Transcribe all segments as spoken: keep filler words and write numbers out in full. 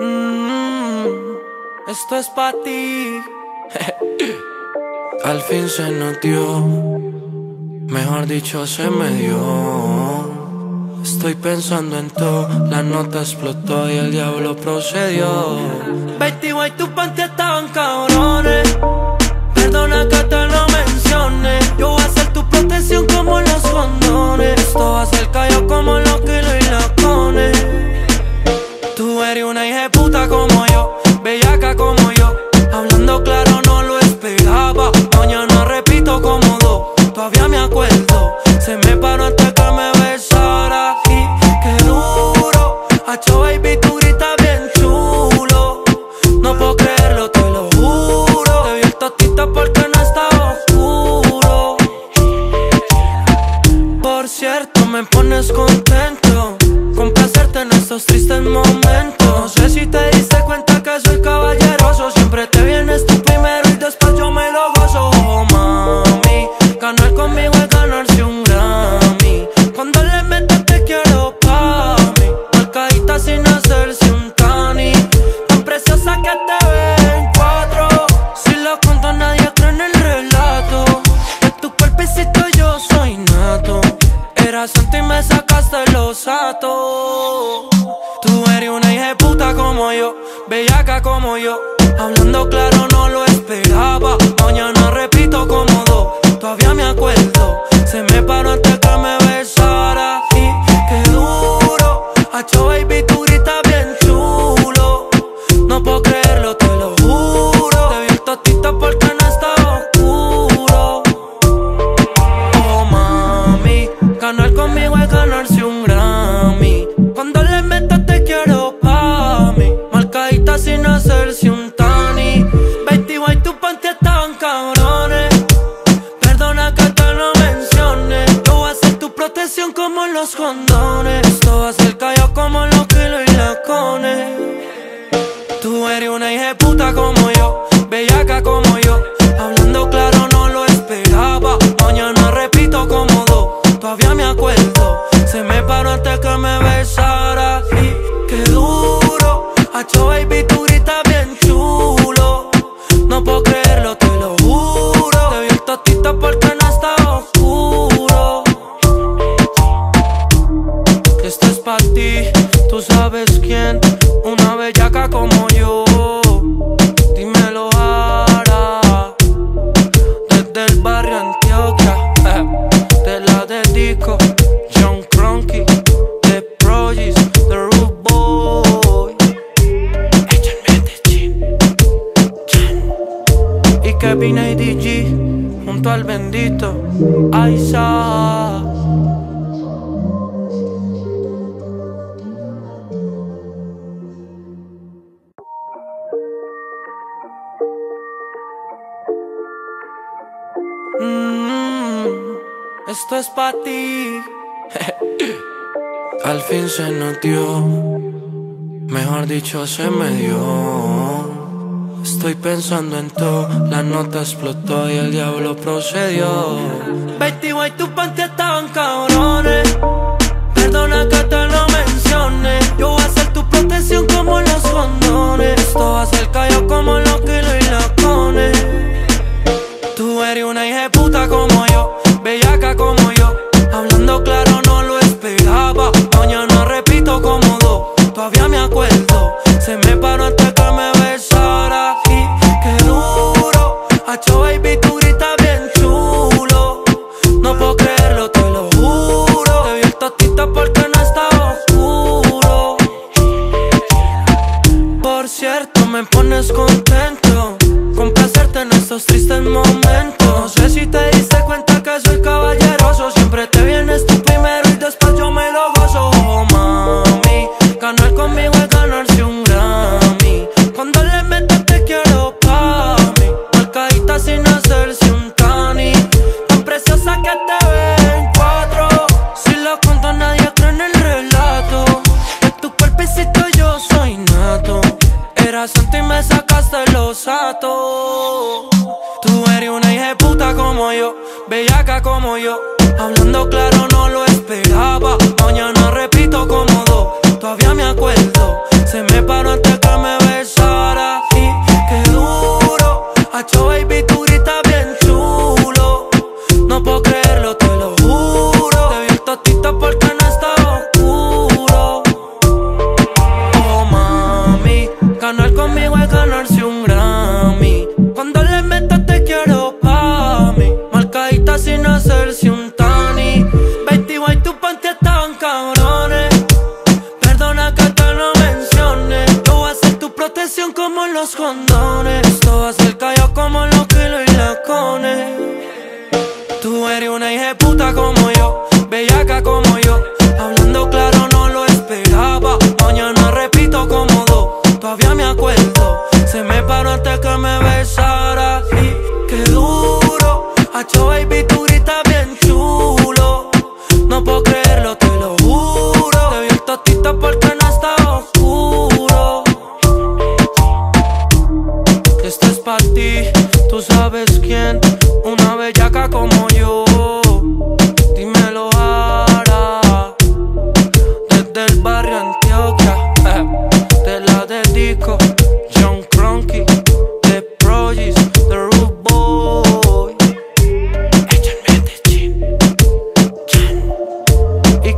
Mm, esto es pa' ti. Al fin se nos dio, mejor dicho se me dio. Estoy pensando en todo, la nota explotó y el diablo procedió. Betty White, tus panties estaban cabrones. Perdona que te lo mencione. Yo voy a ser tu protección como los condones. Esto va a ser callo como los kilos y los cones. Tú eres una hija de puta como yo, bellaca como yo. Hablando claro no lo esperaba. Mañana repito como dos, todavía me acuerdo. Se me paró hasta que me besara. Y qué duro, hacho baby, tú gritas bien chulo. No puedo creerlo, te lo juro. Te vi el totito porque no estaba oscuro. Por cierto, me pones contento complacerte en estos tristes momentos. No sé si te diste cuenta que soy caballeroso. Siempre te vienes tú primero y después yo me lo gozo. Oh mami, ganar conmigo es ganarse un Grammy. Cuando le metas te quiero pa' mí, marcadita sin hacerse un tani. Tan preciosa que te ven cuatro. Si lo cuento nadie cree en el relato. De tu cuerpecito yo soy nato. Era santo y me sacaste los atos. Tú eres una hija de puta como yo, bellaca como yo. Hablando claro no lo esperaba. Mañana repito como dos, todavía me acuerdo. Se me paró hasta que me besara. Y qué duro, hacho baby, tú gritas bien chulo. No puedo creerlo, te lo juro. Te vi el totito porque no estaba oscuro. Oh mami, ganar conmigo es ganarse un Grammy. Cuando le metas te quiero pa' mí, marcadita sin hacerse un tani. Betty White, tus panties estaban cabrones. Perdona que te lo mencione. Yo voy a ser tu protección como los condones. Esto va a ser callo como los kilos y los cones. Tú eres una hija de puta como yo, bellaca como yo. Hablando claro no lo esperaba. Mañana repito como dos, todavía me acuerdo. Se me paró hasta que me besara. Y qué duro, hacho baby, tú gritas bien chulo. No puedo creerlo, te lo juro. Te vi el totito porque no estaba oscuro. Esto es pa' ti, tú sabes quién. Una bellaca como yo. Dímelo ahora. Desde el barrio Antioquia, te la dedico. John Cronky, The Progis, The Rude Boy. Ella en Medellín, Chan. Y Kevin A D G, junto al bendito Aiza. Mm, esto es pa' ti. Al fin se nos dio, mejor dicho se me dio. Estoy pensando en todo, la nota explotó y el diablo procedió. Betty White, tus panties estaban cabrones. Perdona que te lo mencione. Yo voy a ser tu protección como los condones. Esto va a ser callo como los kilos y los cones. Tú eres una hija de puta como yo, bellaca como yo. Hablando claro no lo esperaba. Mañana repito como dos, todavía me acuerdo. Se me paró hasta que me besara. Y qué duro, hacho baby, tú gritas bien chulo. No puedo creerlo, te lo juro. Te vi el totito porque no estaba oscuro. Por cierto, me pones contento complacerte en estos tristes momentos. No sé si te diste cuenta que soy caballeroso. Siempre te vienes tú primero y después yo me lo gozo. Oh mami, ganar conmigo es ganarse un Grammy. Cuando le metas te quiero pa' mí, marcadita sin hacerse un tani. Tan preciosa que te ven cuatro. Si lo cuento nadie cree en el relato. De tu cuerpecito yo soy nato. Era santo y me sacaste los atos. Tú eres una hija de puta como yo, bellaca como yo. Hablando claro no lo esperaba. Mañana repito como dos, todavía me acuerdo. Se me paró hasta que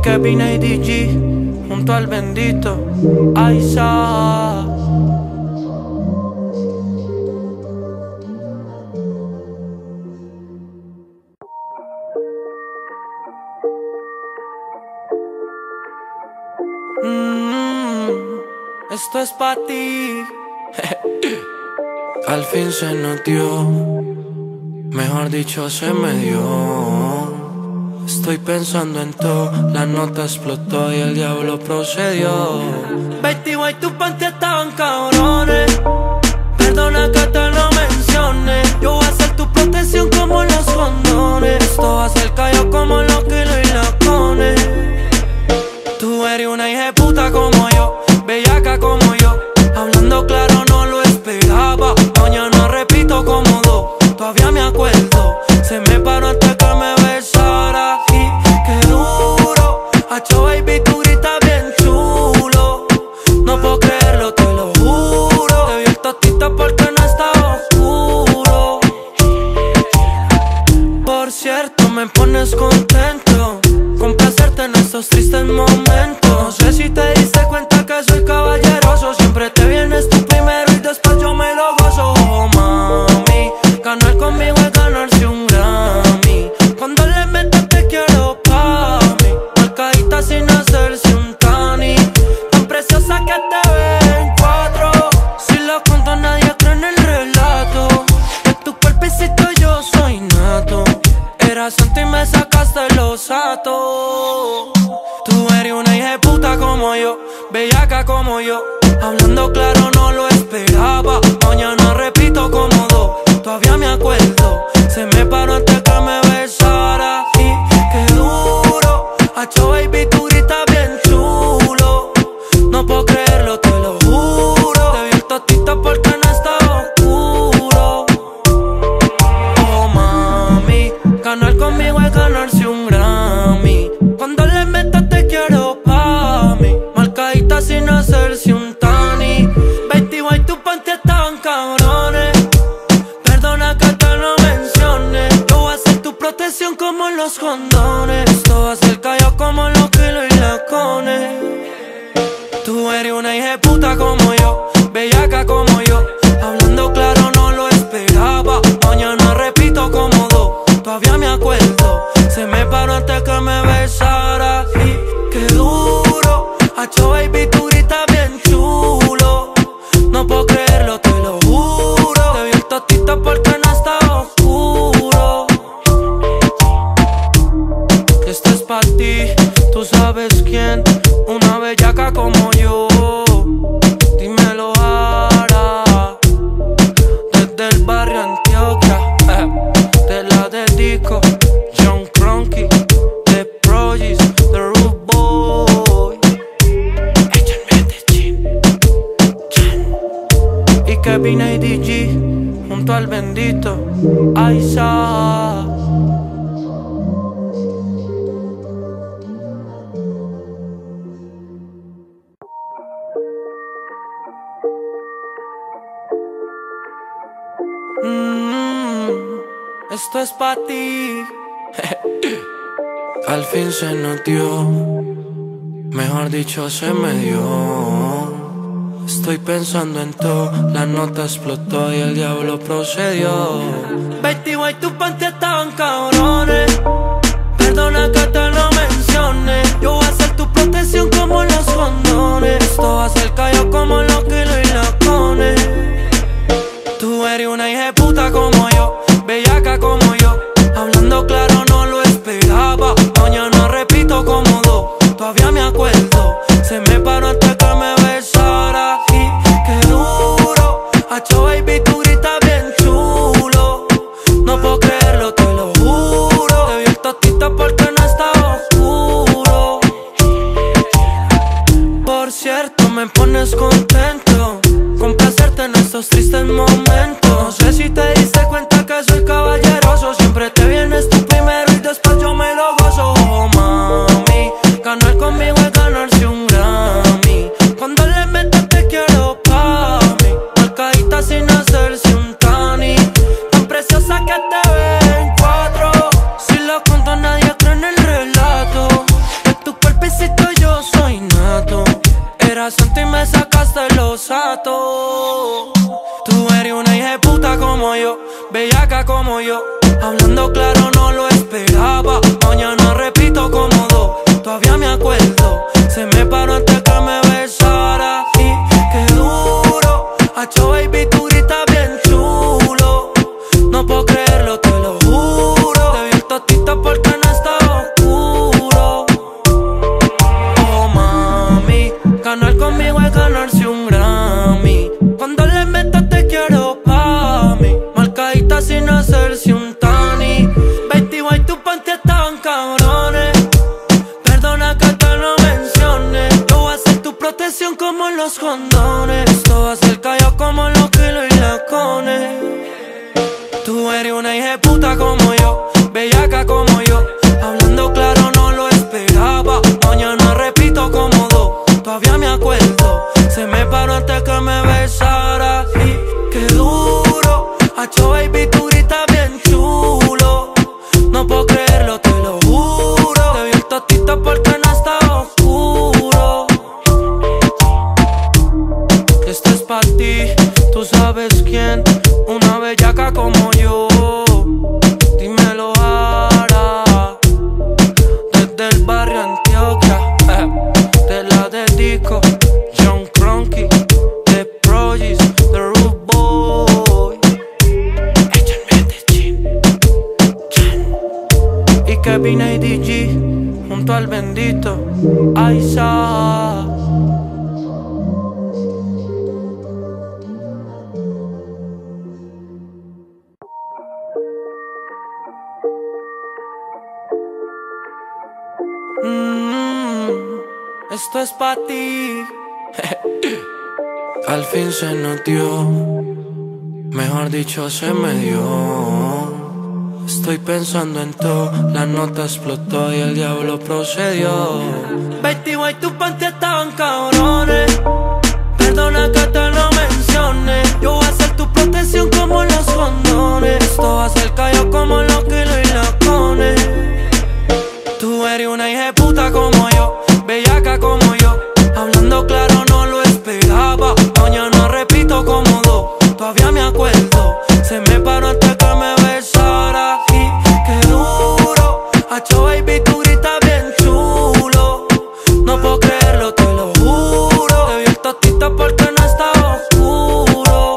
Kevin A D G junto al bendito Aiza. Mm, esto es pa' ti. Al fin se nos dio, mejor dicho se me dio. Estoy pensando en todo, la nota explotó y el diablo procedió. Betty White, tus panties estaban cabrones. Perdona que te lo mencione. Yo voy a ser tu protección como los condones. Esto va a ser callo como los kilos y los cones. Tú eres una hija de puta como yo, bellaca como yo. Hablando claro no lo esperaba. Mañana repito como dos, todavía me acuerdo. Se me paró antes que me besara. Y qué duro, hacho baby, tú gritas bien chulo. No puedo creerlo, te lo juro. Te vi el totito porque no estaba oscuro. Por cierto, me pones contento complacerte en estos tristes momentos. No sé si te diste cuenta que soy caballeroso. Siempre te vienes tú primero y después yo me lo gozo. Oh mami, ganar conmigo es ganarse un Grammy. Cuando le metes te quiero pa' mí, marcadita sin hacerse un tani. Tan preciosa que te ve en cuatro. Si lo cuento nadie cree en el relato. De tu cuerpecito yo soy nato. Eras santo y me sacaste los atos. Tú eres una hija de puta como yo, bellaca como yo. Hablando claro no lo esperaba. Mañana repito como dos, todavía me acuerdo. Se me paró antes que me besara. Y qué duro, hacho baby, tú gritas bien chulo. No puedo creerlo, te lo juro. Te vi el totito porque no estaba oscuro. Oh mami, ganar conmigo es ganarse un Grammy. Cuando le metas te quiero pa' mí, marcadita sin hacerse un tani. Betty White, tus panties estaban cabrones. Perdona que te lo mencione. Yo voy a ser tu protección como los condones. Esto va a ser callo como los kilos y los cones. Tú eres una hija de puta como yo, bellaca como yo. Hablando claro no lo esperaba. Mañana repito como dos, todavía me acuerdo. Se me paró antes que me besara. Y qué duro, hacho baby, tú gritas bien chulo. No puedo creerlo, te lo juro. Te vi el totito porque no estaba oscuro. Esto es pa' ti, tú sabes quién. Una bellaca como yo. Dímelo ahora. Desde el barrio Antioquia, te la dedico. John Cronky, The Progis, The Rude Boy. Ella en Medellín, Chan. Y Kevin A D G junto al bendito Aiza. Mm, esto es pa' ti. Al fin se nos dio, mejor dicho se me dio. Estoy pensando en todo, la nota explotó y el diablo procedió. Betty White, tus panties estaban cabrones. Perdona que te lo mencione. Yo voy a ser tu protección como los condones. Esto va a ser callo como los kilos y los cones. Tú eres una hija de puta como yo, bellaca como yo. Hablando claro no lo esperaba. Mañana repito como dos, todavía me acuerdo. Se me paró antes que me besara. Y qué duro, hacho baby, tú gritas bien chulo. No puedo creerlo, te lo juro. Te vi el totito porque no estaba oscuro. Por cierto, me pones contento complacerte en estos tristes momentos. No sé si te diste cuenta que soy caballeroso. Siempre te vienes tú primero y después yo me lo gozo. Oh mami, ganar conmigo es ganarse un Grammy. Cuando le metes te quiero pa' mí, marcadita sin hacerse un tani. Tan preciosa que te ve en cuatro. Si lo cuento nadie cree en el relato. De tu cuerpo como yo. Hablando claro no lo esperaba. Mañana repito como dos. Todavía me acuerdo. Se me paró antes que me besara. Y qué duro. Hacho baby, tú gritas bien chulo. No puedo creerlo, te lo juro. Te vi el totito porque no estaba oscuro. Oh mami, ganar conmigo es ganarse un Grammy. Cuando le metas te quiero pa' mí. Marcadita sin hacerse un tani. Betty White, tus panty estaban cabrones. Perdona que te lo mencione. Yo voy a ser tu protección como en los condones. Esto va a ser callado como en los kilos y lacones. Tú eres una hija de puta como yo, bellaca como yo. Hablando claro no lo esperaba. Mañana repito como dos. Todavía me acuerdo. Se me paró antes que me besara. Y qué duro. Hacho baby, tú gritas bien chulo. No puedo creerlo, te lo juro. Te vi el totito porque no estaba oscuro. Esto es pa' ti, tú sabes quién. Una bellaca como yo. Dímelo ahora. Desde el barrio Antioquia, eh, te la dedico. John Cronky, The Progis, The Rude Boy. Ella en Medellín, Chan. Y Kevin A D G, junto al bendito Aiza. Mm, esto es pa' ti. Al fin se nos dio, mejor dicho se me dio. Estoy pensando en todo, la nota explotó y el diablo procedió. Betty White, tus panty estaban cabrones. Perdona que te lo mencione. Yo voy a ser tu protección como en los condones. Esto va a ser callado como en los kilos y lacones. Tú eres una hija de puta como yo, bellaca como yo. Hablando claro no lo esperaba. Mañana repito como dos. Todavía me acuerdo. Se me paró antes que me besara. Y qué duro. Hacho baby, tú gritas bien chulo. No puedo creerlo, te lo juro. Te vi el totito porque no estaba oscuro.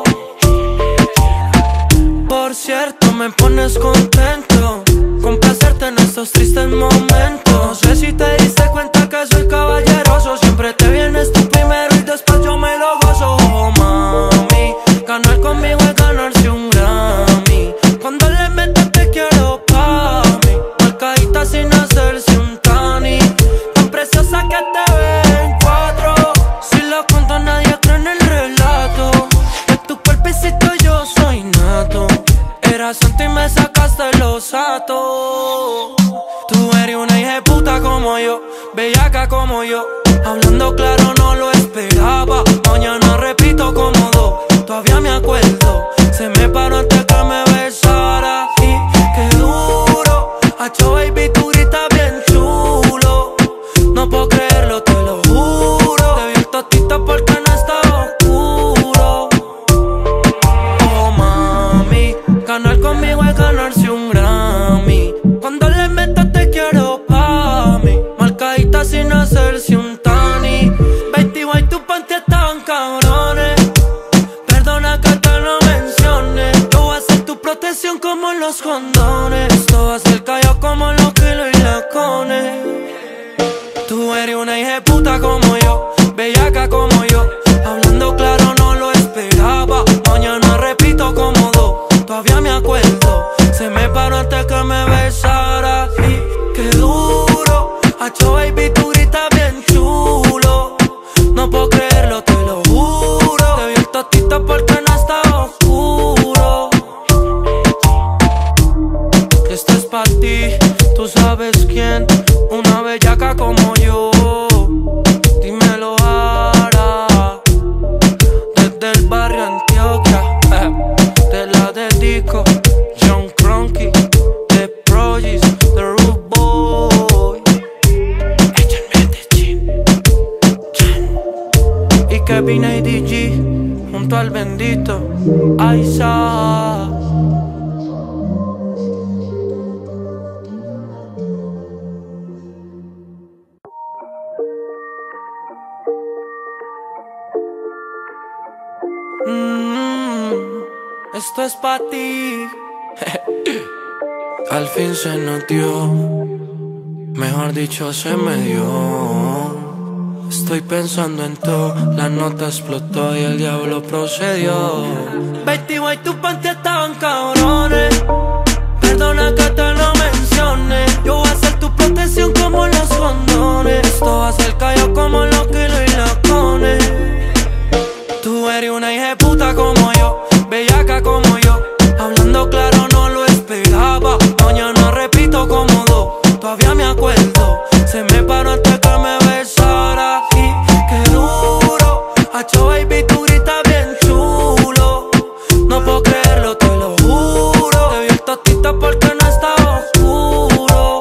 Por cierto, me pones contento. Complacerte en estos tristes momentos. No sé si te diste cuenta que soy caballeroso. Siempre te vienes tú primero y después yo me lo gozo. Oh mami, ganar conmigo es ganarse un Grammy. Cuando le metas te quiero pa' mí. Marcadita sin hacerse un tani. Tan preciosa que te ven cuatro. Si lo cuento nadie cree en el relato. De tu cuerpecito yo soy nato. Eras santo y me sacaste los atos. Tú eres una hija de puta como yo, bellaca como yo. Hablando claro no lo esperaba. Mañana repito como dos. Todavía me acuerdo. Se me paró antes que me besara. Y qué duro. Hacho baby, tú gritas bien chulo. No puedo creerlo, te lo juro. Te vi el totito porque no estaba oscuro. Oh mami, ganar conmigo es ganarse un Grammy. Cuando le metas te quiero pa' mí. Marcadita sin hacerse un tani. Betty White, tus panty estaban cabrones. Perdona que te lo mencione. Yo voy a ser tu protección como en los condones. Esto va a ser callado como en los kilos y lacones. Tú eres una hija de puta como yo, bellaca como yo. Hablando claro no lo esperaba. Mañana repito como dos. Todavía me acuerdo. Se me paró antes que me besara. Y qué duro. Hacho baby, tú gritas bien chulo. No puedo creerlo, te lo juro. Te vi el totito porque no estaba oscuro. Esto es pa' ti, tú sabes quién. Una bellaca como yo. Dímelo ahora. Desde el barrio Antioquia, eh, te la dedico. John Cronky, The Progis, The Rude Boy. Ella en Medellín, Chan. Y Kevin A D G, junto al bendito Aiza. Esto es pa' ti. Al fin se nos dio, mejor dicho se me dio. Estoy pensando en todo, la nota explotó y el diablo procedió. Betty White, tus panties estaban cabrones. Perdona que te lo mencione. Yo voy a ser tu protección como los condones. Esto va a ser callo como los kilos y los cones. Tú eres una hija de puta como yo, bellaca como yo. Hablando claro no lo esperaba. Mañana repito como dos, todavía me acuerdo. Se me paró antes que me besara. Y qué duro, hacho baby, tú gritas bien chulo. No puedo creerlo, te lo juro. Te vi el tostito porque no estaba oscuro.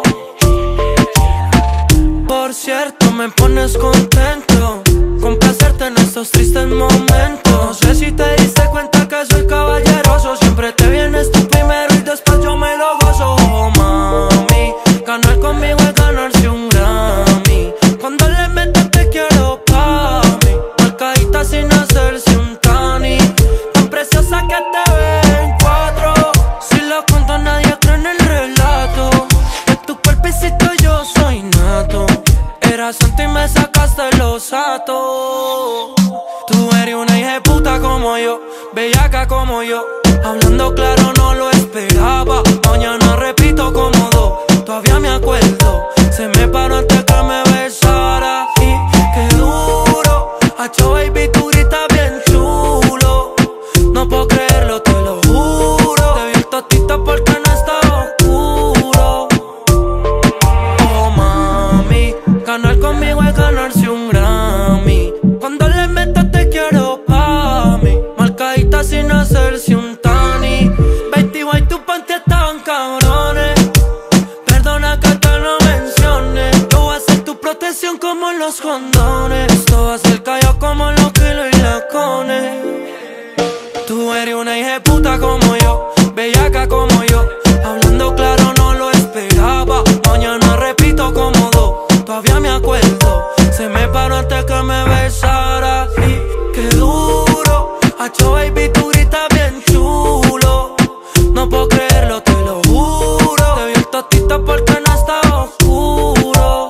Por cierto, me pones contento complacerte en estos tristes momentos. No sé si te diste cuenta que soy caballeroso. Siempre te vienes tú primero y después yo me lo gozo. Oh mami, ganar conmigo es ganarse un Grammy. Cuando le metes te quiero pa' mí, marcadita sin hacerse un tani. Tan preciosa que te ve en cuatro. Si lo cuento nadie cree en el relato. De tu cuerpecito yo soy nato. Eras santo y me sacaste los atos. Tú eres una hija de puta como yo, bellaca como yo. Hablando claro no lo esperaba. Mañana repito como dos, todavía me acuerdo. Se me paró antes que me besara. Y qué duro, hacho baby, tú gritas bien chulo. No puedo creerlo, te lo juro. Te vi el tostito porque no estaba oscuro. Oh mami, ganar conmigo es ganarse un Grammy. Cuando le metas te quiero pa' mí, marcadita sin hacerse un tani. Betty White, tus panties estaban cabrones. Perdona que te lo mencione. Yo voy a ser tu protección como los condones. Esto va a ser callo como los kilos y los cones. Tú eres una hija de puta como yo, bellaca como yo. Hablando claro no lo esperaba. Mañana repito como dos, todavía me acuerdo. Se me paró antes que me besara. Y qué duro, hacho baby, tú gritas bien chulo. No puedo creerlo, te lo juro. Te vi el tostito porque no estaba oscuro.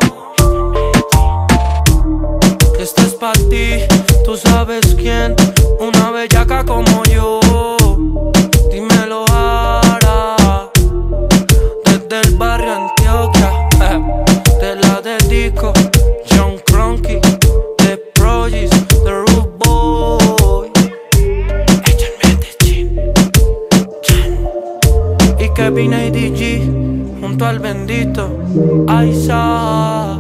Esto es pa' ti, tú sabes quién. Una bellaca como yo. Dímelo ahora. Desde el barrio Antioquia, te la dedico. John Cronky, The Progis, The Rude Boy. Ella en Medellín, Chan. Y Kevin A D G, junto al bendito Aiza.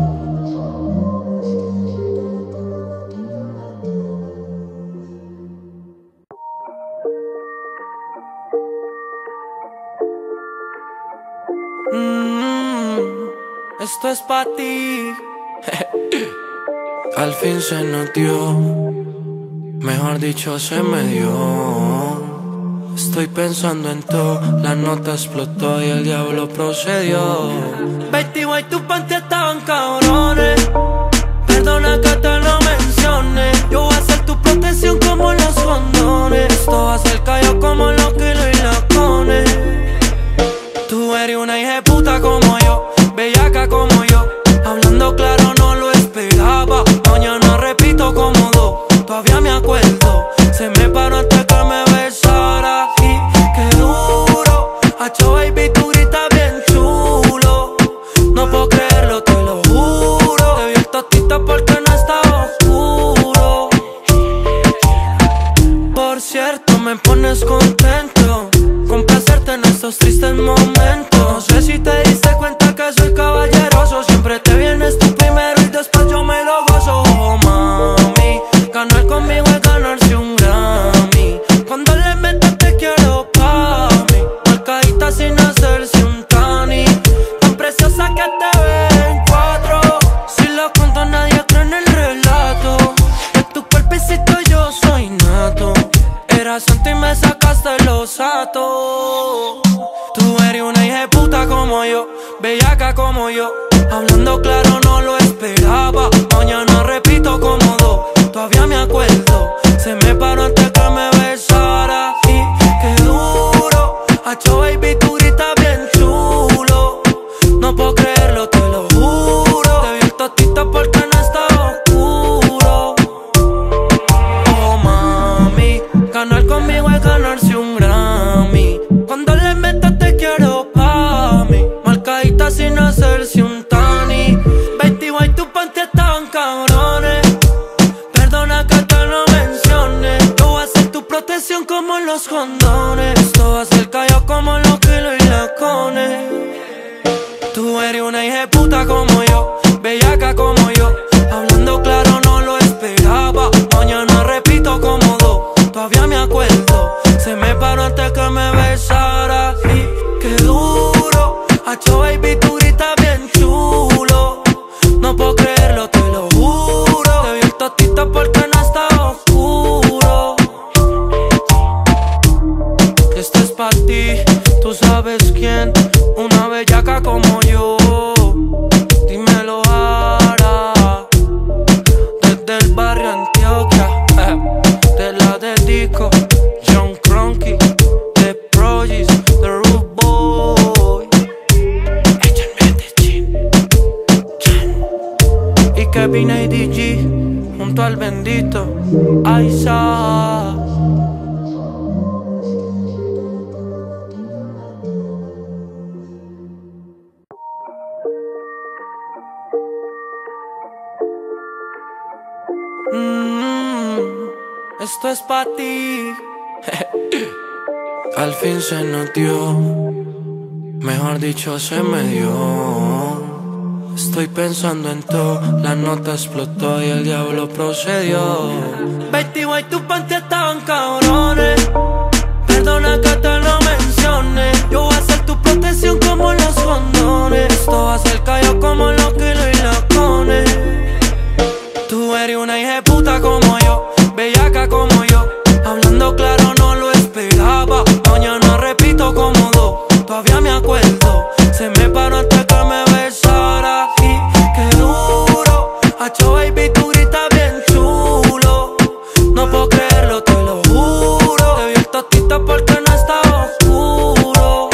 Mm, esto es pa' ti. Al fin se nos dio, mejor dicho se me dio. Estoy pensando en todo, la nota explotó y el diablo procedió. Betty White, tus panties estaban cabrones. Perdona que te lo mencione. Yo voy a ser tu protección como los condones. Esto va a ser callo como los kilos y los cones. Tú eres una hija de puta como yo, bellaca como yo. Hablando claro no lo esperaba. Mañana repito como dos, todavía me acuerdo. Se me paró antes que me besara. Y qué duro, hacho baby, tú gritas bien chulo. No puedo creerlo, te lo juro. Kevin A D G junto al bendito Aiza. Mm, esto es pa' ti. Al fin se nos dio, mejor dicho se me dio. Estoy pensando en todo, la nota explotó y el diablo procedió. Betty White, tus panties estaban cabrones. Perdona que te lo mencione. Yo voy a ser tu protección como los condones. Esto va a ser callo como los kilos y los cones. Tú eres una hija de puta como yo, bellaca como yo. Hablando claro no lo esperaba. Mañana repito como dos, todavía me acuerdo. Se me paró hasta que me besara. Y qué duro, hacho baby, tú gritas bien chulo. No puedo creerlo, te lo juro. Te vi el tostito porque no estaba oscuro.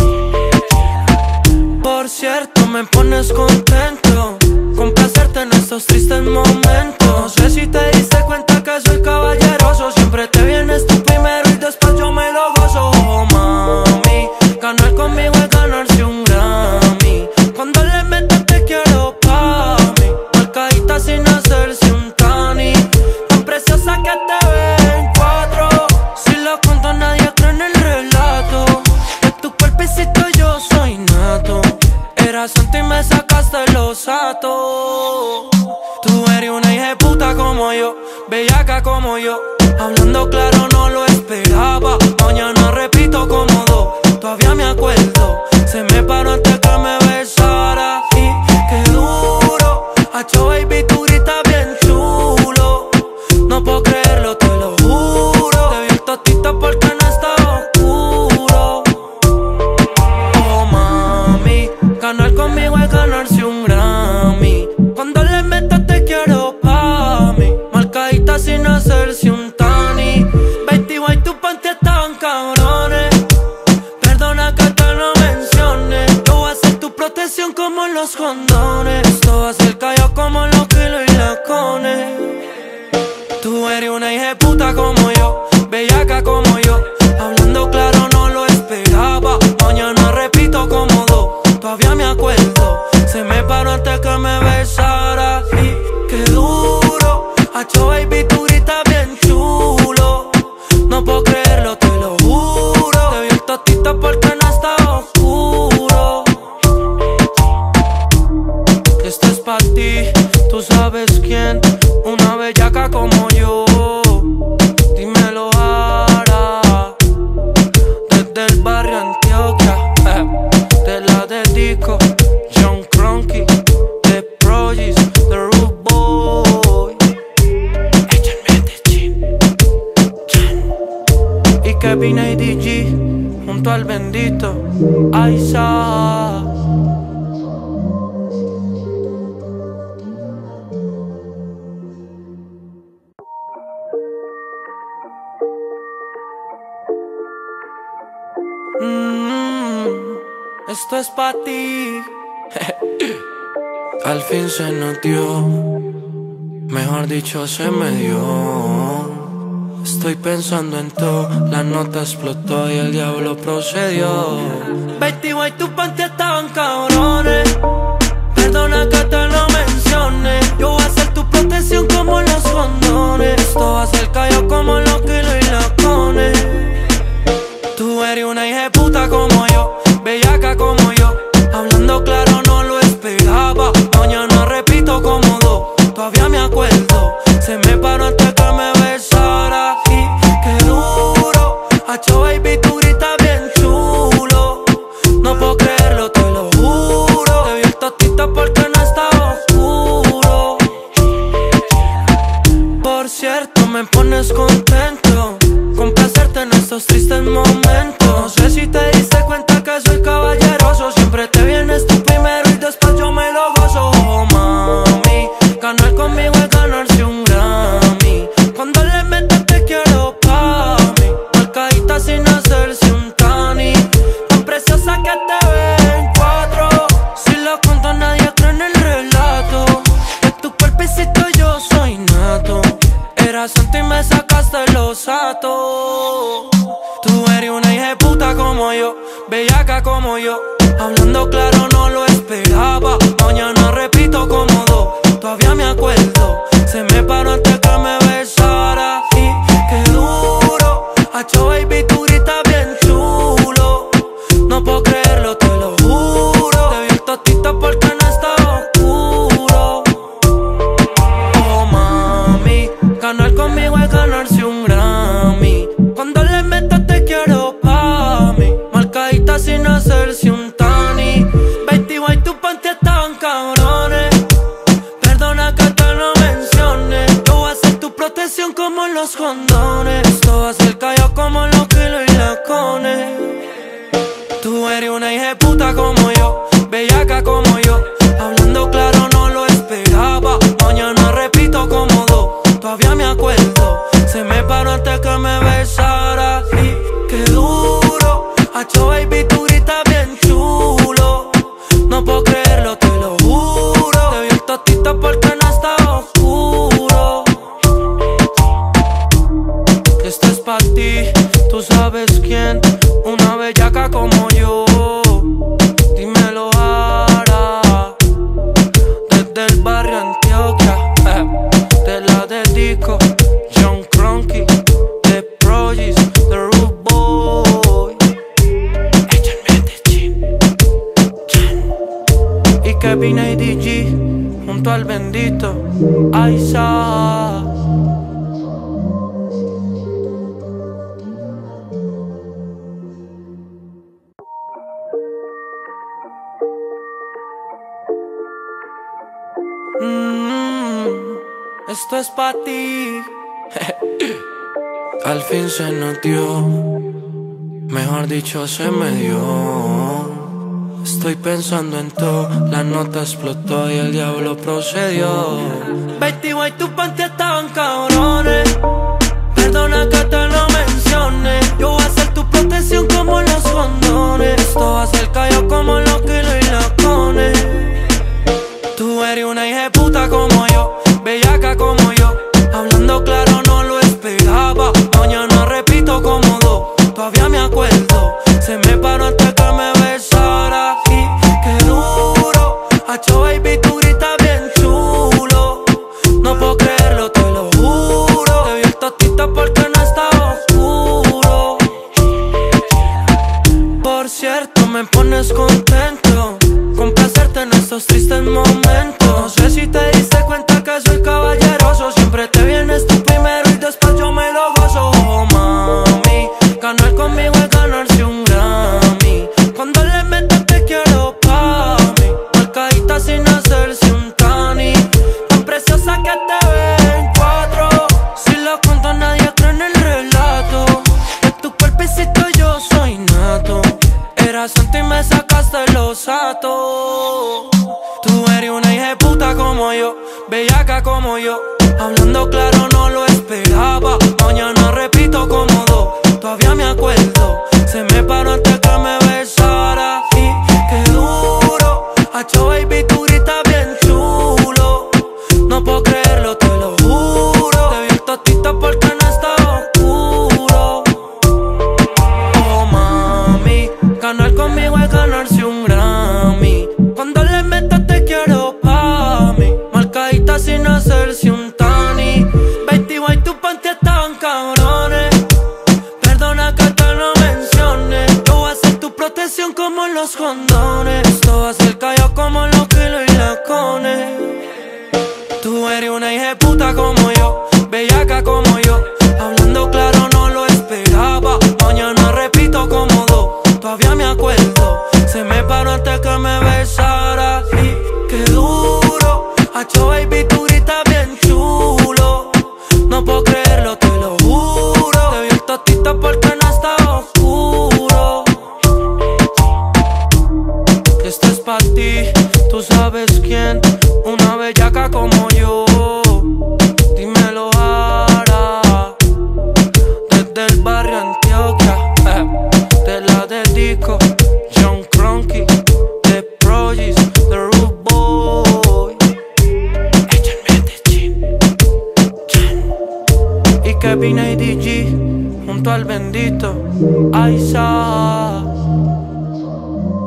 Por cierto, me pones contento complacerte en estos tristes momentos. No sé si te diste cuenta que soy caballeroso. Siempre te vienes tú primero y después yo me lo gozo. Oh mami, ganar conmigo es ganarse un Grammy. Cuando le metas te quiero pa' mí, marcadita sin hacerse un tani. Tan preciosa que te ve en cuatro. Si lo cuento nadie cree en el relato. De tu cuerpecito yo soy nato. Eras santo y me sacaste los atos. Tú eres una hija de puta como yo, bellaca como yo. Hablando claro no lo esperaba. Mañana repito como dos, todavía me acuerdo. Se me paró antes que me besara. Y qué duro, hacho baby, tú gritas bien chulo. No puedo creerlo, te lo juro. Te vi el tostito porque no estaba oscuro. Oh mami, ganar conmigo es ganarse un Grammy. Cuando le metas te quiero pa' mí, marcadita sin hacerse un tani. Betty White, tus panties estaban cabrones. Perdona que te lo mencione. Yo voy a ser tu protección como los condones. Esto va a ser callo como los kilos y los cones. Tú eres una hija de puta como yo, bellaca como yo. Hablando claro no lo esperaba. Mañana repito como dos, todavía me acuerdo. Se me paró antes que me besara. Y qué duro, hacho baby, tú gritas bien chulo. No puedo creerlo, te lo juro. Te vi el tostito porque no estaba oscuro. Esto es pa' ti, tú sabes quién. Una bellaca como yo. Dímelo ahora. Desde el barrio Antioquia, te la dedico. John Cronky, The Progis, The Rude Boy, Ella Medellín, Jan y Kevin A D G junto al bendito Aiza. Mm, esto es pa' ti. Al fin se nos dio, mejor dicho se me dio. Estoy pensando en todo, la nota explotó y el diablo procedió. Betty White, tus panties estaban cabrones. Perdona que te lo mencione. Yo voy a ser tu protección como los condones. Esto va a ser callo como los kilos y los cones. Tú eres una hija de puta como yo, bellaca como yo. Hablando claro no lo esperaba. Mañana repito como dos, todavía me acuerdo. Se me paró antes que me besara. Y qué duro, hacho baby, tú gritas bien chulo. No puedo creerlo, te lo juro. Te vi el tostito porque no estaba oscuro. Por cierto, me pones contento complacerte en estos tristes momentos. No sé si te diste cuenta que soy caballeroso. Siempre te vienes tú primero y después yo me lo gozo. Oh mami, ganar conmigo es ganarse un Grammy. Cuando le metas te quiero pa' mí, marcadita sin hacerse un tani. Tan preciosa que te ve en cuatro. Si lo cuento nadie cree en el relato. De tu cuerpo como yo. Hablando claro no lo esperaba. Mañana repito como dos. Todavía me acuerdo. Se me paró antes que me besara. Y qué duro. Hacho baby, tú gritas bien chulo. No puedo creerlo, te lo juro. Te vi el tostito porque no estaba oscuro. Oh mami, ganar conmigo es ganarse un Grammy. Cuando le metas te quiero pa' mí. Marcadita sin hacerse un tani. Betty White, tus panty estaban cabrones. Perdona que te lo mencione. Yo voy a ser tu protección como en los condones. Esto va a ser callado como los kilos y la cones. Tú eres una hija de puta como yo, bellaca como yo. Hablando claro no lo esperaba. Mañana repito como dos. Todavía me acuerdo. Se me paró antes que me besara. Y qué duro. Hacho baby, tú gritas bien chulo. No puedo creerlo, te lo juro. Te vi el tostito porque no estaba oscuro. Esto es pa' ti, tú sabes quién. Una bellaca como yo. Dímelo ahora. Desde el barrio Antioquia, te la dedico. John Cronky, The Progis, The Rude Boy. Ella en Medellín, Chan. Y Kevin A D G, junto al bendito Aiza. Mm, esto es pa' ti. Al fin se nos dio, mejor dicho se me dio. Estoy pensando en todo, la nota explotó y el diablo procedió. Betty White, tus panty estaban cabrones. Perdona que te lo mencione. Yo voy a ser tu protección como los condones. Esto va a ser callado como los kilos y la cones. Tú eres una hija de puta como yo, bellaca como yo. Hablando claro no lo esperaba. Mañana repito como dos. Todavía me acuerdo. Se me paró antes que me besara. Y qué duro. Hacho baby, tú gritas bien chulo. No puedo creerlo, te lo juro. Te vi el tostito porque no estaba oscuro. Por cierto, me pones contento. Complacerte en estos tristes momentos. No sé si te diste cuenta que soy caballeroso. Siempre te vienes tú primero y después yo me lo gozo. Oh mami, ganar conmigo es ganarse un Grammy. Cuando le metas te quiero pa' mí. Marcadita sin hacerse un tani. Tan preciosa que te ven cuatro. Si lo cuento nadie cree en el relato. De tu cuerpecito yo soy nato. Eras santo y me sacaste los atos. Tú eres una hija de puta como yo, bellaca como yo. Hablando claro no lo esperaba. Mañana repito como dos. Todavía me acuerdo. Se me paró antes que me besara. Y qué duro. Hacho baby, tú gritas bien chulo. No puedo creerlo, te lo juro. Te vi el tostito porque no estaba oscuro. Oh mami, ganar conmigo es ganarse un Grammy. Cuando le metas te quiero pa' mí. Marcadita sin hacerse un tani. Betty White, tus panty estaban cabrones. Perdona que te lo mencione. Yo voy a ser tu protección como en los condones. Esto va a ser callado como los kilos y la cones. Tú eres una hija de puta como yo, bellaca como yo. Hablando claro no lo esperaba. Mañana repito como dos. Todavía me acuerdo. Se me paró antes que me besara. Y qué duro. Hacho baby, tú gritas bien chulo. No puedo creerlo, te lo juro. Te vi el tostito porque no estaba oscuro. Esto es pa' ti, tú sabes quién. Una bellaca como yo. Dímelo ahora. Desde el barrio Antioquia, te la dedico. John Cronky, The Progis, The Rude Boy. Ella en Medellín, Chan. Y Kevin A D G, junto al bendito Aiza.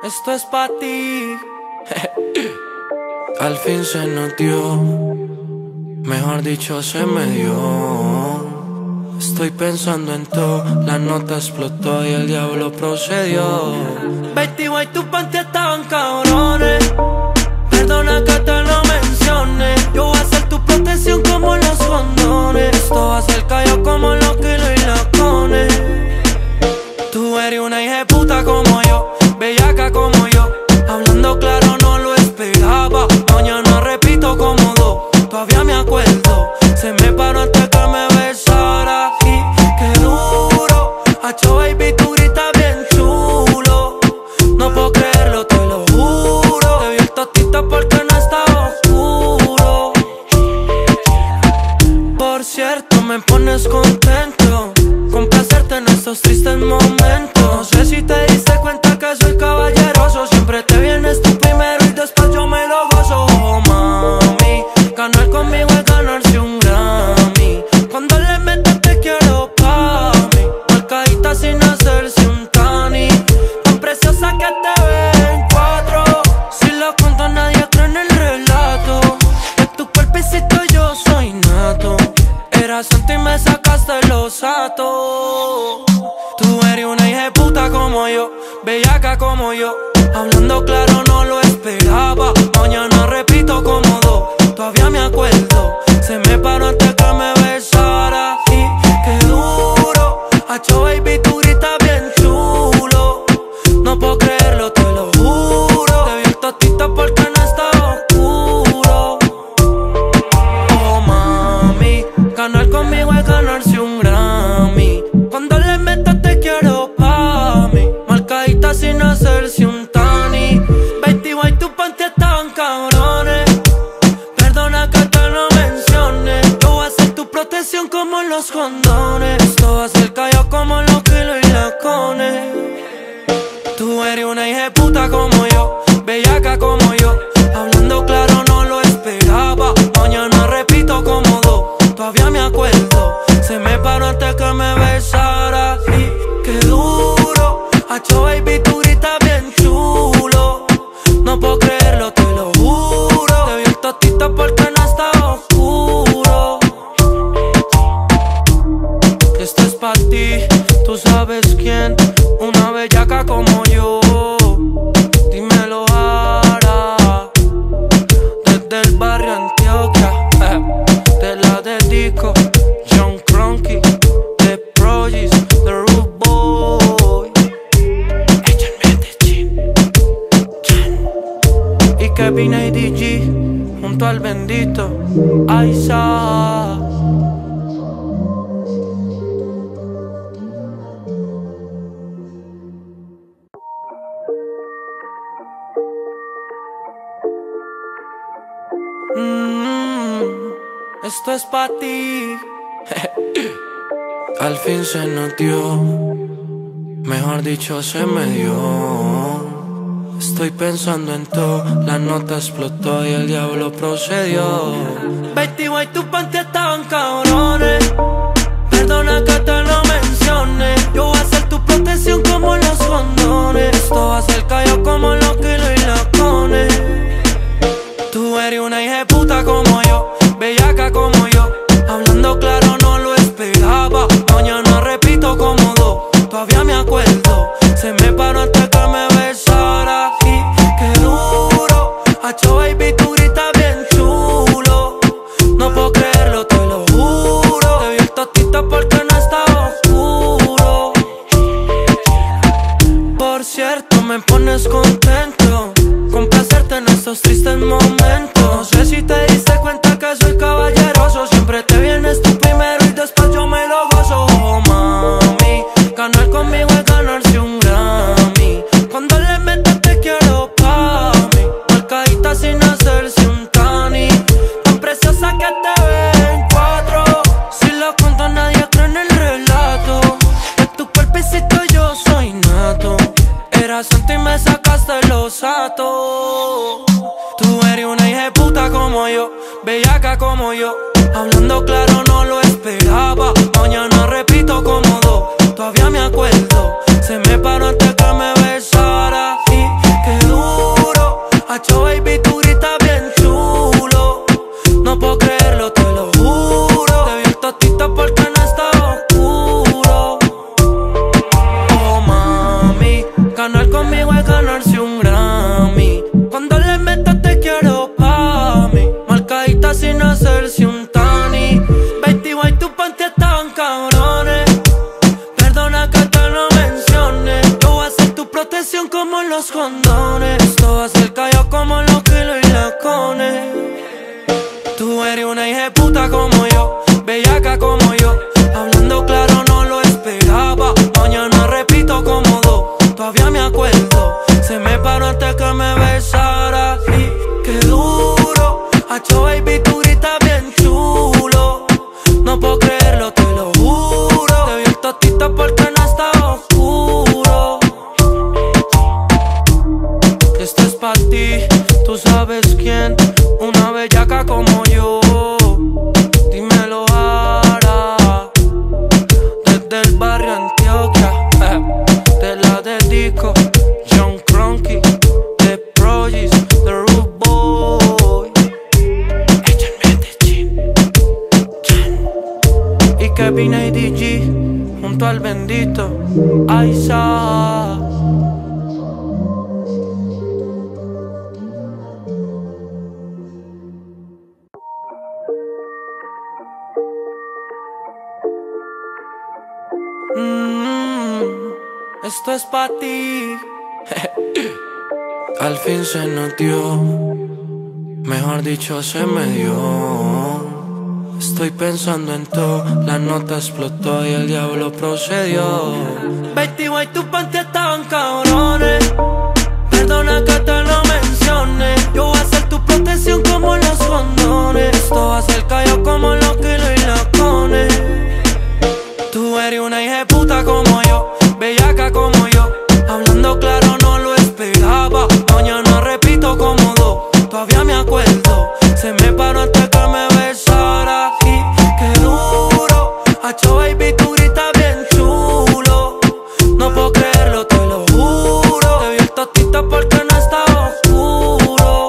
Esto es pa' ti. Al fin se nos dio, mejor dicho se me dio. Estoy pensando en todo, la nota explotó y el diablo procedió. Betty White, tus panties estaban cabrones. Perdona que te lo mencione. Yo voy a ser tu protección como los condones. Esto va a ser callo como los kilos y los cones. Tú eres una hija de puta como yo, bellaca como yo. Hablando claro no lo esperaba. Mañana repito como dos, todavía me acuerdo. Se me paró antes que me besara. Y qué duro, hacho baby, tú gritas bien chulo. No puedo creerlo, te lo juro. Te vi el tostito porque no estaba oscuro. Por cierto, me pones contento complacerte en estos tristes momentos. No sé si te diste cuenta que soy caballeroso. Siempre te vienes tú primero y después yo me lo gozo. Oh mami, ganar conmigo es ganarse un Grammy. Cuando le metes te quiero pa' mí, marcadita sin hacerse un tani. Tan preciosa que te ve en cuatro. Si lo cuento nadie cree en el relato. De tu cuerpecito yo soy nato. Eras santo y me sacaste los atos. Tú eres una hija de puta como yo, bellaca como yo. Hablando claro no lo esperaba. Mañana repito como dos, todavía me acuerdo. Se me paró antes que me besara. Y qué duro, hacho baby, tú gritas bien chulo. No puedo creerlo, te lo juro. Te vi el tostito porque no estaba oscuro. Oh mami, ganar conmigo es ganarse un Grammy. Cuando le metas te quiero pa' mí, marcadita sin hacerse un tani. Betty White, tus panties estaban cabrones. Perdona que te lo mencione. Yo voy a ser tu protección como los condones. Esto va a ser callo como los kilos y los cones. Tú eres una hija de puta como yo, bellaca como yo. Hablando claro no lo esperaba. Mañana repito como dos, todavía me acuerdo. Se me paró antes que me besara. Y qué duro, hacho baby, tú gritas bien chulo. No puedo creerlo, te lo juro. Te vi el tostito porque no estaba oscuro. Esto es pa' ti, tú sabes quién. Una bellaca como yo. Dímelo ahora. Desde el barrio Antioquia, te la dedico. John Cronky, The Progis, The Rude Boy. Ella en Medellín, Chan. Y Kevin A D G, junto al bendito Aiza. Mm, esto es pa' ti. Al fin se nos dio, mejor dicho se me dio. Estoy pensando en todo, la nota explotó y el diablo procedió. Betty White, tus panties estaban cabrones. Perdona que te lo mencione. Yo voy a ser tu protección como los condones. Esto va a ser callo como los kilos y los cones. Tú eres una hija de puta como yo, bellaca como yo. Hablando claro no lo esperaba. Mañana repito como dos, todavía me acuerdo. Se me paró antes que me besara. Y qué duro, hacho baby, tú gritas bien chulo. No puedo creerlo, te lo juro. Te vi el tostito porque no estaba oscuro. Por cierto, me pones contento complacerte en estos tristes momentos. No sé si te diste cuenta que soy caballeroso. Siempre te vienes tú primero y después yo me lo gozo. Oh mami, ganar conmigo es ganarse un Grammy. Cuando le metes te quiero pa' mí, marcadita sin hacerse un tani. Tan preciosa que te ve en cuatro. Si lo cuento nadie cree en el relato. De tu cuerpecito yo soy nato. Eras santo y me sacaste los atos. Tú eres una hija de puta como yo, bellaca como yo. Hablando claro no lo esperaba. Mañana repito como dos, todavía me acuerdo. Se me paró antes que me besara. Y Kevin A D G junto al bendito Aiza. Mm, esto es pa' ti. Al fin se nos dio, mejor dicho se me dio. Estoy pensando en todo, la nota explotó y el diablo procedió. Betty White, tus panties estaban cabrones. Perdona que te lo mencione. Yo voy a ser tu protección como los condones. Esto va a ser callado como los kilos y los cones. Tú eres una hija de puta como yo, bellaca como yo. Hablando claro no lo esperaba. Mañana repito como dos, todavía me acuerdo. Se me paró antes que me besara. Y qué duro, hacho baby, tú gritas bien chulo. No puedo creerlo, te lo juro. Te vi el tostito porque no estaba oscuro.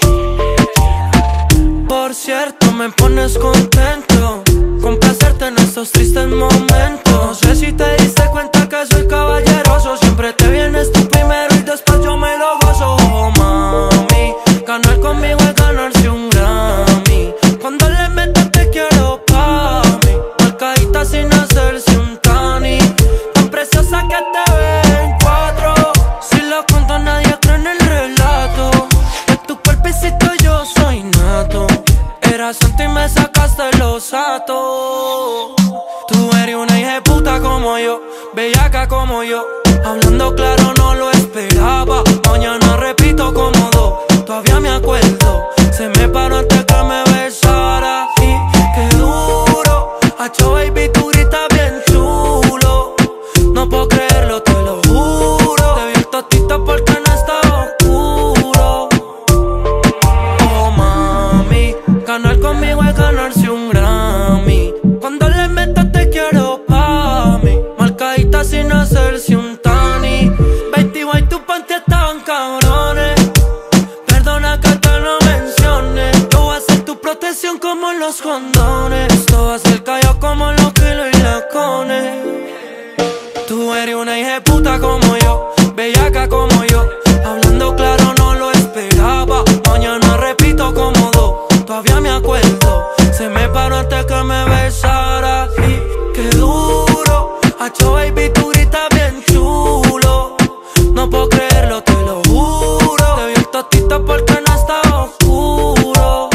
Por cierto, me pones contento complacerte en estos tristes momentos. No sé si te diste cuenta que soy caballeroso. Siempre te vienes tú primero y después yo me lo gozo. Oh mami, ganar conmigo es ganarse un Grammy. Cuando le metas te quiero pa' mí, marcadita sin hacerse un tani. Tan preciosa que te ven cuatro. Si lo cuento nadie cree en el relato. De tu cuerpecito yo soy nato. Eras santo y me sacaste los atos. Tú eres una hija de puta como yo, bellaca como yo. Hablando claro no lo esperaba. Mañana repito como dos, todavía me acuerdo. Se me paró antes que me besara. Y qué duro, hacho baby, tú gritas bien chulo. No puedo creerlo, te lo juro. Te vi el tostito porque no estaba oscuro. Oh mami, ganar conmigo es ganarse un Grammy. Cuando le metas te quiero pa' mí, marcadita sin hacerse un tani. Betty White, tus panties estaban cabrones. Perdona que te lo mencione. Yo voy a ser tu protección como los condones. Esto va a ser callado como los kilos y los cones. Tú eres una hija de puta como yo, bellaca como yo. Hablando claro no lo esperaba. Mañana repito como dos, todavía me acuerdo. Se me paró antes que me besara. Y qué duro, hacho baby, tú gritas bien chulo. No puedo creerlo, te lo juro. Te vi el tostito porque no estaba oscuro.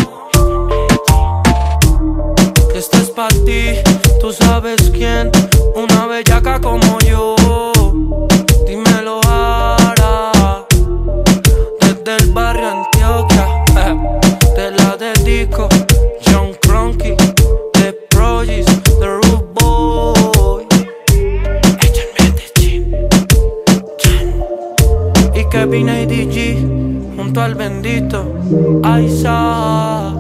Esto es pa' ti, tú sabes quién. Una bellaca como yo. Dímelo ahora. Desde el barrio Antioquia te la dedico. John Cronky, The Progis, The Rude Boy, Ella Medellín, Chan y Kevin A D G junto al bendito Aiza.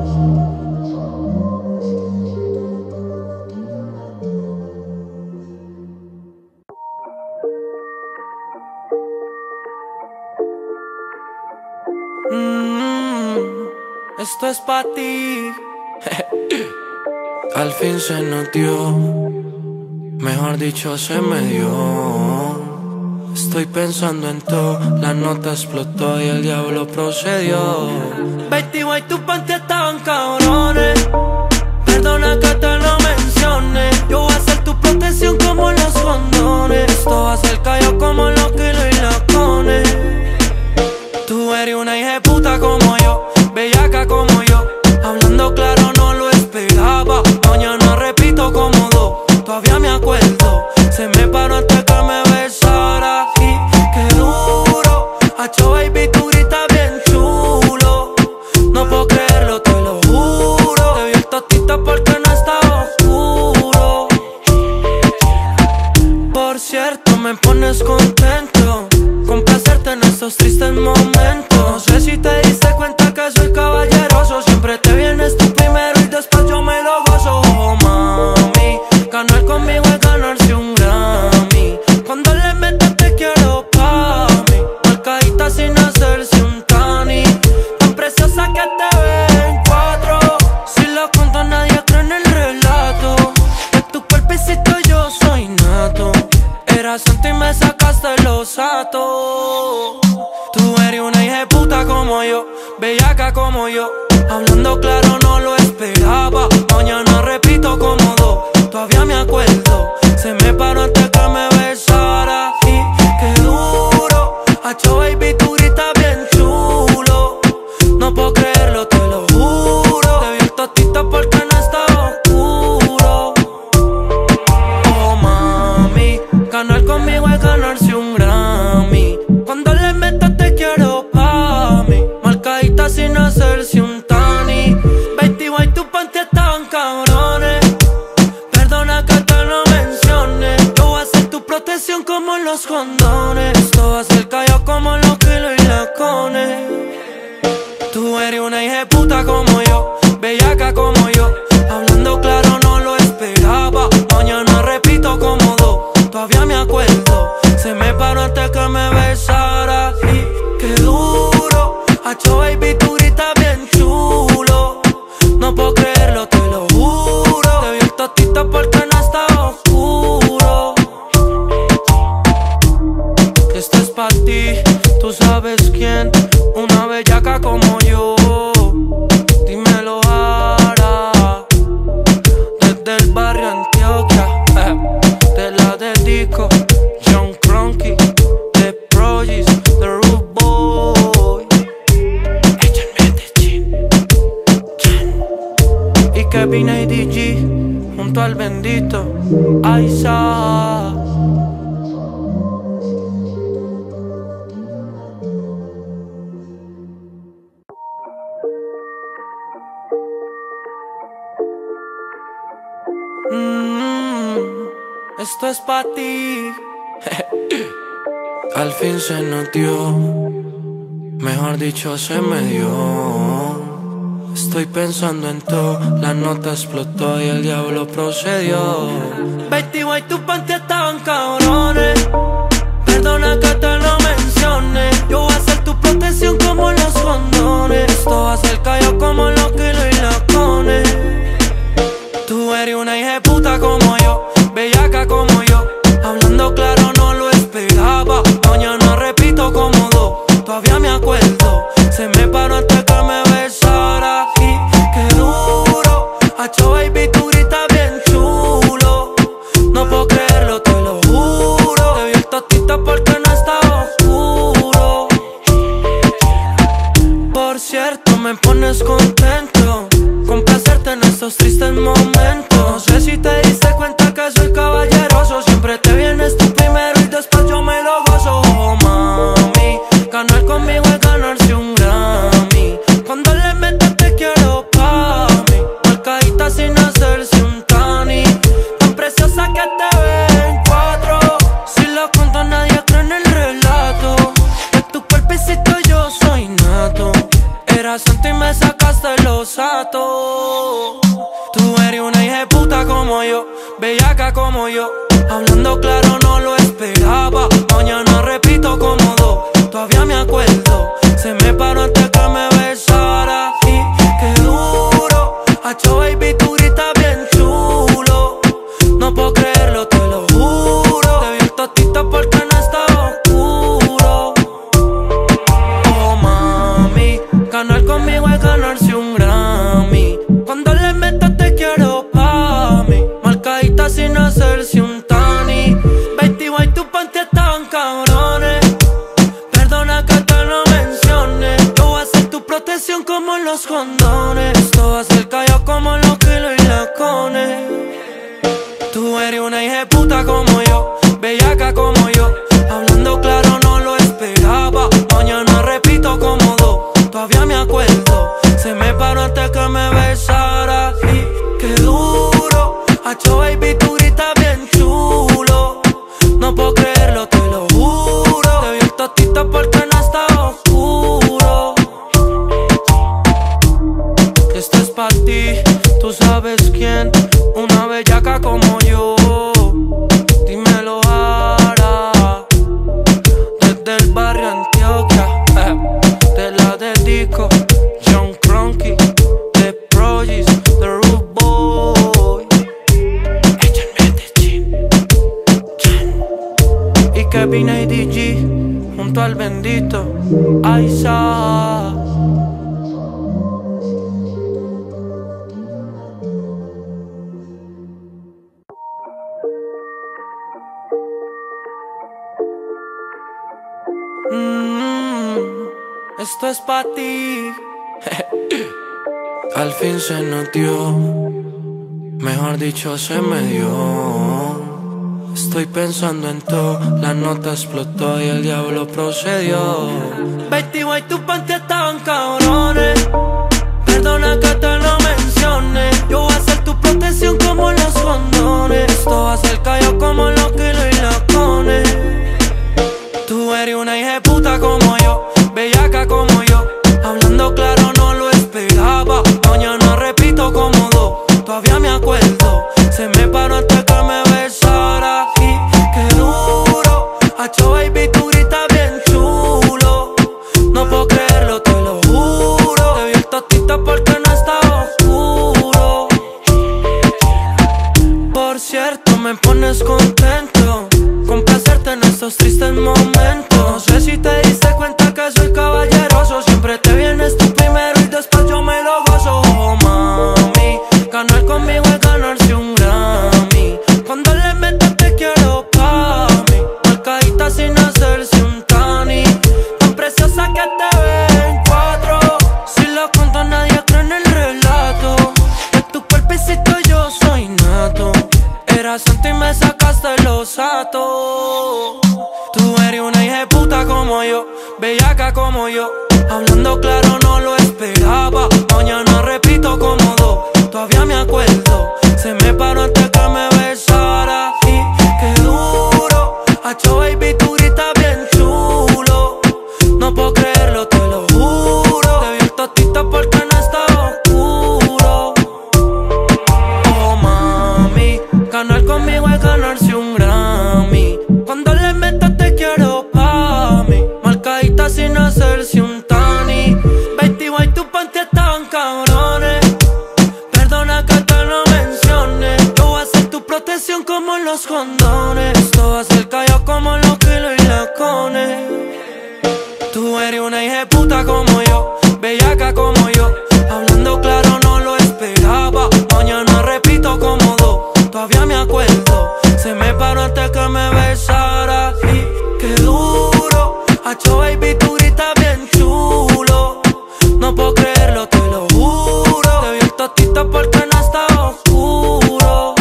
Mm, esto es pa' ti. Al fin se nos dio, mejor dicho se me dio. Estoy pensando en todo, la nota explotó y el diablo procedió. Betty White, tus panties estaban cabrones. Perdona que te lo mencione. Yo voy a ser tu protección como los condones. Esto va a ser callado como los kilos y los cones. Tú eres una hija de puta como yo, bellaca como yo. Hablando claro no lo esperaba. Mañana repito como dos, todavía me acuerdo. Se me paró antes que me besara. Y qué duro, hacho baby, tú gritas bien chulo. No puedo creerlo, te lo juro. Te vi el tostito porque no estaba oscuro. Por cierto, me pones contento complacerte en estos tristes momentos. No sé si te diste cuenta que soy caballeroso. Siempre te vienes tú primero y después yo me lo gozo. Oh mami, ganar conmigo es ganarse un Grammy. Cuando le metas te quiero pa' mí, marcadita sin hacerse un tani. Tan preciosa que te ven cuatro. Si lo cuento nadie cree en el relato. De tu cuerpo Era santo y me sacaste los atos. Tú eres una hija de puta como yo, bellaca como yo. Hablando claro no lo esperaba. Mañana repito como dos, todavía me acuerdo. Se me paró antes que me besara. Y qué duro, hacho baby, tú gritas bien chulo. No puedo creerlo, te lo juro. Te vi el tostito porque no estaba oscuro. Oh mami, ganar conmigo es ganarse un Grammy. Cuando le metas te quiero pa' mí, marcadita sin hacerse un tani. Betty White, tus panty estaban cabrones. Perdona que te lo mencione. Yo voy a ser tu protección como los condones. Esto va a ser callado como los kilos y lacones. Tú eres una hija de puta como yo, bellaca como yo. Hablando claro no lo esperaba. Mañana repito como dos, todavía me acuerdo. Se me paró antes que me besara. Y qué duro, hacho baby, tú gritas bien chulo. No puedo creerlo, te lo juro. Te vi el tostito porque no estaba oscuro. Esto es pa' ti, tú sabes quién. Una bellaca como yo, dímelo ahora. Desde el barrio Antioquia, eh, te la dedico. John Cronky, The Progis, The Rude Boy. Ella en Medellín, Chan. Y Kevin A D G, junto al bendito Aiza. Mm, esto es pa' ti. Al fin se nos dio, mejor dicho se me dio. Estoy pensando en todo, la nota explotó y el diablo procedió. Betty White, tus panty estaban cabrones. Perdona que te lo mencione. Yo voy a ser tu protección como los condones. Esto va a ser callado como los kilos y lacones. Tú eres una hija de puta como yo, bellaca como yo. Hablando claro no lo esperaba. Mañana repito como dos, todavía me acuerdo. Se me paró antes que me besara. Y qué duro, hacho baby, tú gritas bien chulo. No puedo creerlo, te lo juro. Te vi el tostito porque no estaba oscuro. Por cierto, me pones contento, complacerte en estos tristes momentos. No sé si te diste cuenta que soy caballeroso. Siempre te vienes tú primero y después yo me lo gozo. Oh mami, ganar conmigo es ganarse un Grammy. Cuando le metas te quiero pa' mí, marcadita sin hacerse un tani. Tan preciosa que te ven cuatro. Si lo cuento nadie cree en el relato. De tu cuerpecito yo soy nato. Era santo y me sacaste los atos. Tú eres una hija de puta como yo, bellaca como yo. Hablando claro no lo esperaba. Mañana repito como dos, todavía me acuerdo. Se me paró antes que me besara. Y qué duro, hacho baby, tú gritas bien chulo. No puedo creerlo, te lo juro. Te vi el tostito porque no estaba oscuro. Oh mami, ganar conmigo es ganarse un Grammy. Cuando le metas te quiero pa' mí, marcadita sin hacerse un tani. Betty White, tus panty estaban cabrones. Perdona que te lo mencione. Yo voy a ser tu protección como los condones. Esto va a ser callado como los kilos y lacones. Tú eres una hija de puta como yo, bellaca como yo. Hablando claro no lo esperaba. Mañana repito como dos, todavía me acuerdo. Se me paró antes que me besara. Y qué duro, hacho baby, tú gritas bien chulo. No puedo creerlo, te lo juro. Te vi el tostito porque no estaba oscuro. Esto es pa' ti, tú sabes quién. Una bellaca como yo, dímelo ahora. Desde el barrio Antioquia, eh, te la dedico. John Cronky, The Progis, The Rude Boy. Ella en Medellín, Chan. Kevin A D G junto al bendito Aiza. Mm, esto es pa' ti. Al fin se nos dio, mejor dicho se me dio. Estoy pensando en todo, la nota explotó y el diablo procedió. Betty White, tus panties estaban cabrones. Perdona que te lo mencione. Yo voy a ser tu protección como los condones. Esto va a ser callo como los kilos y los cones. Tú eres una hija de puta como yo, bellaca como yo. Hablando claro no lo esperaba. Mañana repito como dos, todavía me acuerdo. Se me paró antes que me besara. Y qué duro, hacho baby, tú gritas bien chulo. No puedo creerlo, te lo juro. Te vi el tostito porque no estaba oscuro. Por cierto, me pones contento complacerte en estos tristes momentos. No sé si te diste cuenta que soy caballeroso. Siempre te vienes tú primero y después yo me lo gozo. Oh mami, ganar conmigo es ganarse un Grammy. Cuando le metas te quiero pa' mí, marcadita sin hacerse un tani. Tan preciosa que te ven cuatro. Si lo cuento nadie cree en el relato. De tu cuerpecito yo soy nato. Eras santo y me sacaste los atos. Tú eres una hija de puta como yo, bellaca como yo. Hablando claro no lo esperaba. Mañana repito como dos, todavía me acuerdo. Se me paró antes que me besara. Y qué duro, hacho baby, tú gritas bien chulo. No puedo creerlo, te lo juro. Te vi el tostito porque no estaba oscuro. Oh mami, ganar conmigo es ganarse un Grammy. Cuando le metas te quiero pa' mí, marcadita sin hacerse un tani. Betty White, tus panties estaban cabrones. Perdona que te lo mencione. Yo voy a ser tu protección como los condones. Esto va a ser callo como los kilos y los cones. Tú eres una hija de puta como yo, bellaca como yo. Hablando claro no lo esperaba. Mañana repito como dos, todavía me acuerdo. Se me paró antes que me besara. Y qué duro, hacho baby, tú gritas bien chulo. No puedo creerlo, te lo juro. Te vi el tostito porque no estaba oscuro.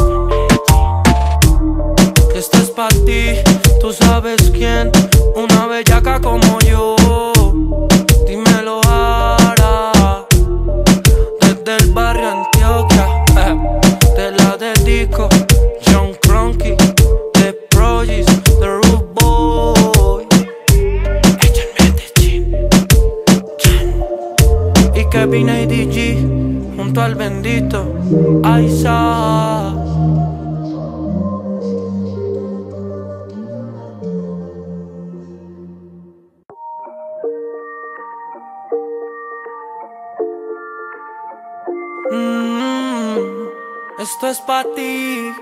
Esto es pa' ti, tú sabes quién. Una bellaca como yo. Dímelo ahora. Desde el barrio Antioquia, te la dedico. John Cronky, The Progis, The Rude Boy, Echan Medellín, Chan. Y Kevin A D G junto al bendito Aiza. Mm, esto es pa' ti.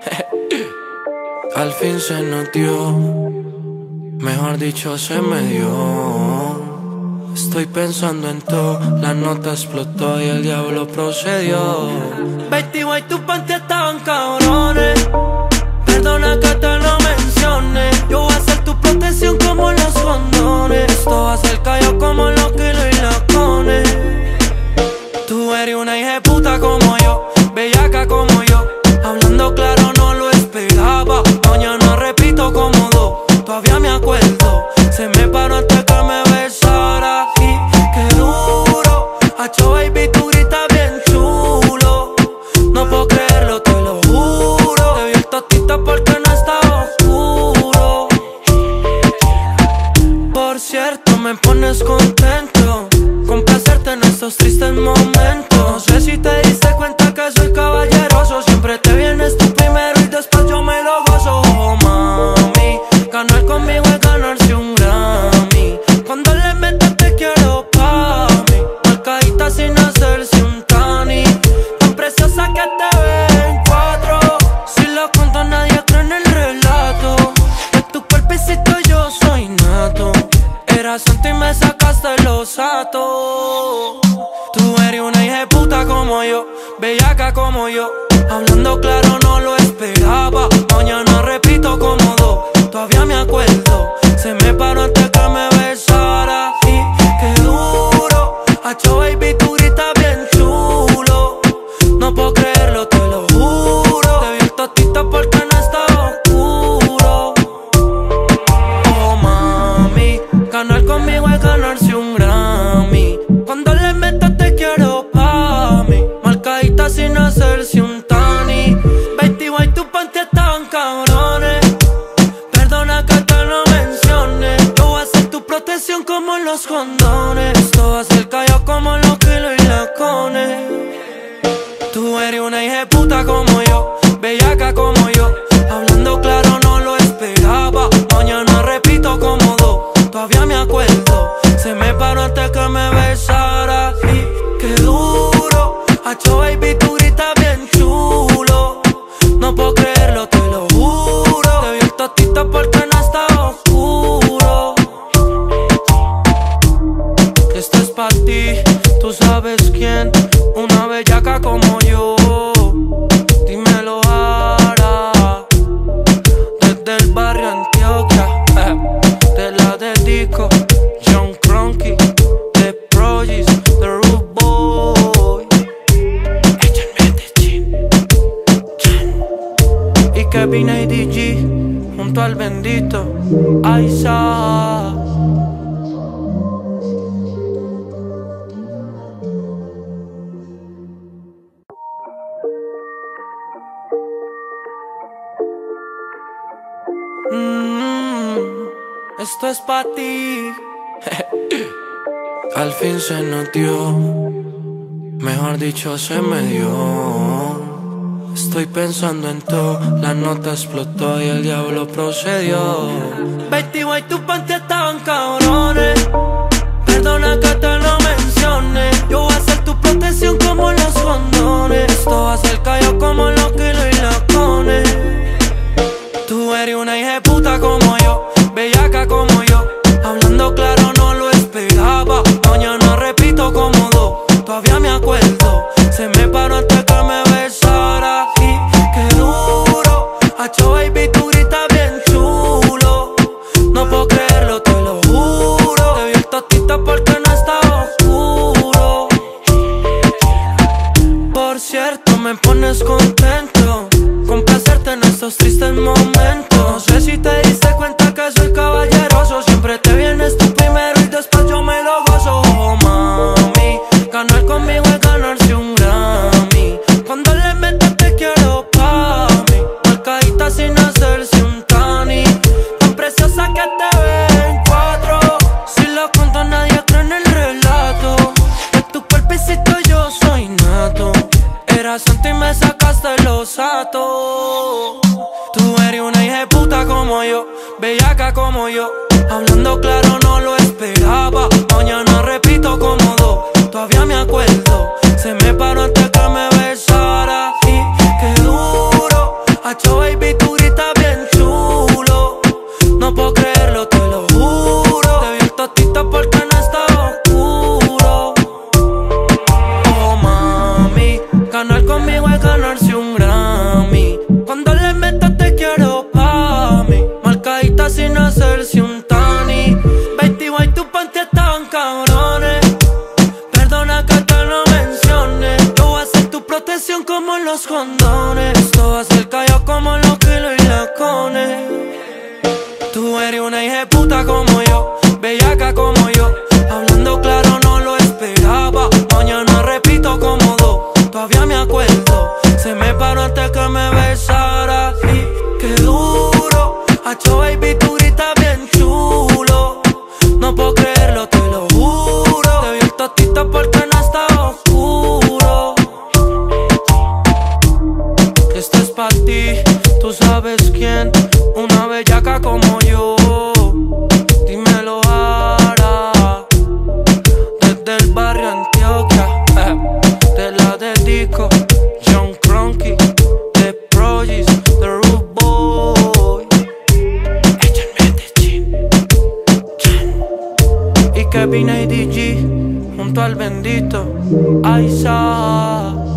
Al fin se nos dio, mejor dicho se me dio. Estoy pensando en todo, la nota explotó y el diablo procedió. Betty White, tus panties estaban cabrones. Perdona que te lo mencione. Yo voy a ser tu protección como los condones. Esto va a ser callo como los kilos y los cones. Tú eres una hija de puta como yo, bellaca como yo. Hablando claro no lo esperaba. Mañana repito como dos, todavía me acuerdo. Se me paró antes que me besara. Y qué duro, hacho baby, tú gritas bien chulo. No puedo creerlo, te lo juro. Hablando claro no lo esperaba. Mañana repito como dos, todavía me acuerdo. Se me paró antes que me besara. Y qué duro, hacho baby, tú gritas bien chulo. No puedo creerlo, te lo juro. Te vi el totito porque no estaba oscuro. Oh mami, ganar conmigo es ganarse un Grammy. Cuando le metas te quiero pa' mí, marcadita sin hacerse un tani. Betty White, tus panties estaban cabrones. Perdona que te lo mencione. Yo voy a ser tu protección como los condones. Esto va a ser callado como los kilos y lacones. Tú eres una hija de puta como yo, bellaca como yo. Hablando claro no lo esperaba. Mañana repito como dos, todavía me acuerdo. Se me paró antes que me besara. Y qué duro, hacho baby, tú gritas bien chulo. No puedo creerlo, te lo juro. Te vi el totito porque no estaba oscuro. Esto es pa' ti, tú sabes quién. Una bellaca como yo, dímelo ahora. Desde el barrio Antioquia, te la dedico. John Cronky, The Progis, The Rude Boy, Ella en Medellín, Chan. Y Kevin A D G, junto al bendito Aiza. Mm, esto es pa' ti. Al fin se nos dio, mejor dicho se me dio. Estoy pensando en todo, la nota explotó y el diablo procedió. Betty White, tus panties estaban cabrones. Perdona que te lo mencione. Yo voy a ser tu protección como los condones. Esto va a ser callado como los kilos y lacones. Tú eres una hija de puta como yo, bellaca como yo. Hablando claro no lo esperaba. Mañana repito como dos, todavía me acuerdo. Se me paró antes que me besara. Y qué duro, hacho baby, tú gritas bien chulo. No puedo creerlo, te lo juro. Te vi el totito porque no estaba oscuro. Por cierto, me pones contento, complacerte en estos tristes momentos. No sé si te diste cuenta que soy caballeroso. Siempre te vienes tú primero y después yo me lo gozo. Oh mami, ganar conmigo es ganarse un Grammy. Cuando le metas te quiero pa' mí, marcadita sin hacerse un tani. Tan preciosa que te ven cuatro. Si lo cuento nadie cree en el relato. De tu cuerpecito yo soy nato. Eras santo y me sacaste los atos. Tú eres una hija de puta como yo, bellaca como yo. Hablando claro no lo esperaba. Mañana repito como dos, todavía me acuerdo. Se me paró antes que me besara. Y qué duro, hacho baby, tú gritas bien chulo. No puedo creerlo, te lo juro. Te vi el totito porque no estaba oscuro. Oh mami, ganar conmigo es ganarse un Grammy. Cuando le metas te quiero pa' mí, marcadita sin hacerse un tani. Betty White, tus panties estaban cabrones. Perdona que te lo mencione. Yo voy a ser tu protección como los condones. Esto va a ser callado como los kilos y lacones. Tú eres una hija de puta como yo, bellaca como yo. Hablando claro no lo esperaba. Mañana repito como dos, todavía me acuerdo. Se me paró antes que me besara. Y qué duro, hacho baby, tú gritas bien chulo. No puedo creerlo, te lo juro. Te vi el totito porque no estaba oscuro. Esto es pa' ti, tú sabes quién. Una bellaca como yo, dímelo ahora. Desde el barrio Antioquia, te la dedico. John Cronky, The Progis, The Rude Boy, Ella en Medellín, Chan. Y Kevin A D G, junto al bendito Aiza.